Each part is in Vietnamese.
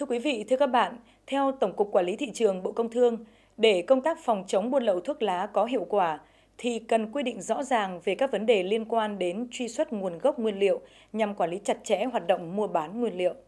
Thưa quý vị, thưa các bạn, theo Tổng cục Quản lý Thị trường Bộ Công Thương, để công tác phòng chống buôn lậu thuốc lá có hiệu quả, thì cần quy định rõ ràng về các vấn đề liên quan đến truy xuất nguồn gốc nguyên liệu nhằm quản lý chặt chẽ hoạt động mua bán nguyên liệu.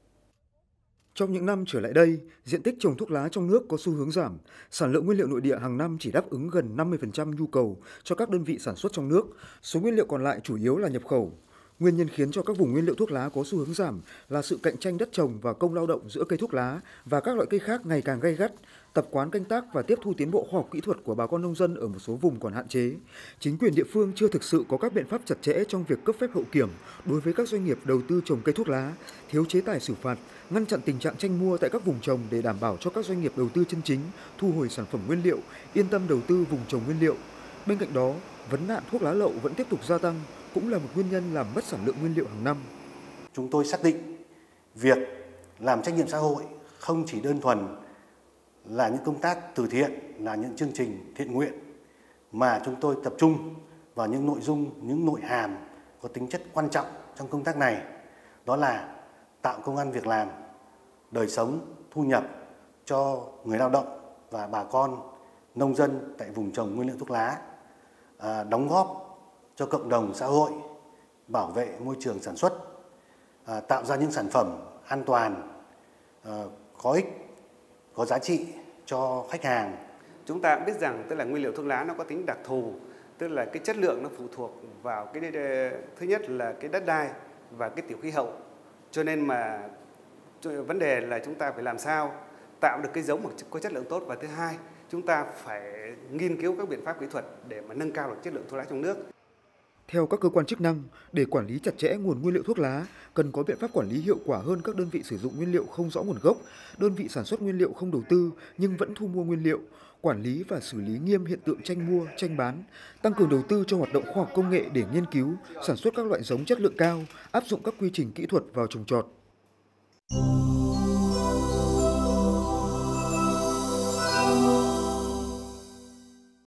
Trong những năm trở lại đây, diện tích trồng thuốc lá trong nước có xu hướng giảm, sản lượng nguyên liệu nội địa hàng năm chỉ đáp ứng gần 50% nhu cầu cho các đơn vị sản xuất trong nước, số nguyên liệu còn lại chủ yếu là nhập khẩu. Nguyên nhân khiến cho các vùng nguyên liệu thuốc lá có xu hướng giảm là sự cạnh tranh đất trồng và công lao động giữa cây thuốc lá và các loại cây khác ngày càng gay gắt, tập quán canh tác và tiếp thu tiến bộ khoa học kỹ thuật của bà con nông dân ở một số vùng còn hạn chế. Chính quyền địa phương chưa thực sự có các biện pháp chặt chẽ trong việc cấp phép hậu kiểm đối với các doanh nghiệp đầu tư trồng cây thuốc lá, thiếu chế tài xử phạt, ngăn chặn tình trạng tranh mua tại các vùng trồng để đảm bảo cho các doanh nghiệp đầu tư chân chính thu hồi sản phẩm nguyên liệu, yên tâm đầu tư vùng trồng nguyên liệu. Bên cạnh đó, vấn nạn thuốc lá lậu vẫn tiếp tục gia tăng, cũng là một nguyên nhân làm mất sản lượng nguyên liệu hàng năm. Chúng tôi xác định việc làm trách nhiệm xã hội không chỉ đơn thuần là những công tác từ thiện, là những chương trình thiện nguyện, mà chúng tôi tập trung vào những nội dung, những nội hàm có tính chất quan trọng trong công tác này. Đó là tạo công ăn việc làm, đời sống, thu nhập cho người lao động và bà con nông dân tại vùng trồng nguyên liệu thuốc lá, đóng góp cho cộng đồng xã hội, bảo vệ môi trường sản xuất, tạo ra những sản phẩm an toàn, có ích, có giá trị cho khách hàng. Chúng ta cũng biết rằng tức là nguyên liệu thuốc lá nó có tính đặc thù, tức là cái chất lượng nó phụ thuộc vào cái thứ nhất là cái đất đai và cái tiểu khí hậu. Cho nên mà vấn đề là chúng ta phải làm sao tạo được cái giống có chất lượng tốt, và thứ hai, chúng ta phải nghiên cứu các biện pháp kỹ thuật để mà nâng cao được chất lượng thuốc lá trong nước. Theo các cơ quan chức năng, để quản lý chặt chẽ nguồn nguyên liệu thuốc lá, cần có biện pháp quản lý hiệu quả hơn các đơn vị sử dụng nguyên liệu không rõ nguồn gốc, đơn vị sản xuất nguyên liệu không đầu tư nhưng vẫn thu mua nguyên liệu, quản lý và xử lý nghiêm hiện tượng tranh mua, tranh bán, tăng cường đầu tư cho hoạt động khoa học công nghệ để nghiên cứu, sản xuất các loại giống chất lượng cao, áp dụng các quy trình kỹ thuật vào trồng trọt.